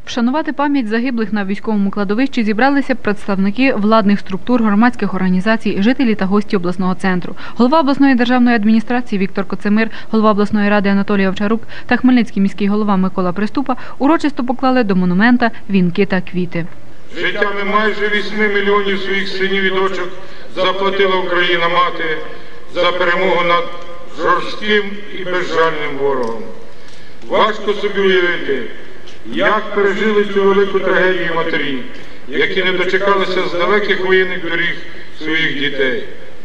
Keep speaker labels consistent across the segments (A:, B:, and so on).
A: Вшанувати пам'ять загиблих на військовому кладовищі зібралися представники владних структур, громадських організацій, жителі та гості обласного центру. Голова обласної державної адміністрації Віктор Коцемир, голова обласної ради Анатолій Овчарук та Хмельницький міський голова Микола Приступа урочисто поклали до монумента вінки та квіти.
B: Життями майже 8 мільйонів своїх синів і дочок заплатила Україна-мати за перемогу над жорстким і безжальним ворогом. Важко собі уявити, як пережили цю велику трагедію матері, які не дочекалися з далеких воєнних доріг своїх дітей.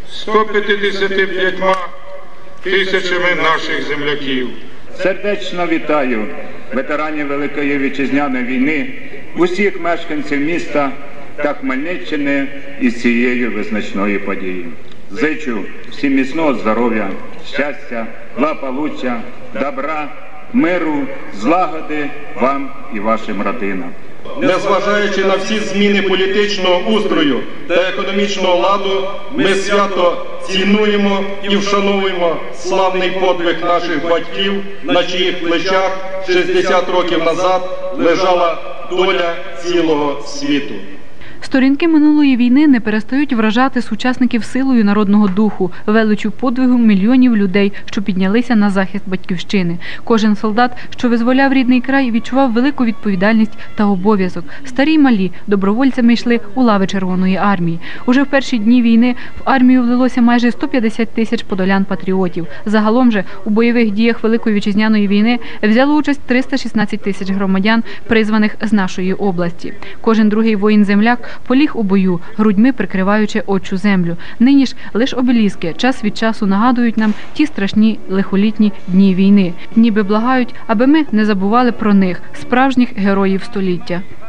B: 155 тисячами наших земляків.
C: Сердечно вітаю ветеранів Великої Вітчизняної війни, усіх мешканців міста та Хмельниччини із цією визначною подією. Зичу всім міцного здоров'я, щастя, благополуччя, добра, миру, злагоди вам і вашим родинам.
D: Незважаючи на всі зміни політичного устрою та економічного ладу, ми свято цінуємо і вшановуємо славний подвиг наших батьків, на чиїх плечах 60 років назад лежала доля цілого світу.
A: Сторінки минулої війни не перестають вражати сучасників силою народного духу, величчю подвигу мільйонів людей, що піднялися на захист батьківщини. Кожен солдат, що визволяв рідний край, відчував велику відповідальність та обов'язок. Старі й малі добровольцями йшли у лави Червоної армії. Уже в перші дні війни в армію влилося майже 150 тисяч подолян-патріотів. Загалом же у бойових діях Великої Вітчизняної війни взяло участь 316 тисяч громадян, призваних з нашої області. Кожен другий воїн-земляк поліг у бою, грудьми прикриваючи отчу землю. Нині ж лише обеліски час від часу нагадують нам ті страшні лихолітні дні війни. Ніби благають, аби ми не забували про них, справжніх героїв століття.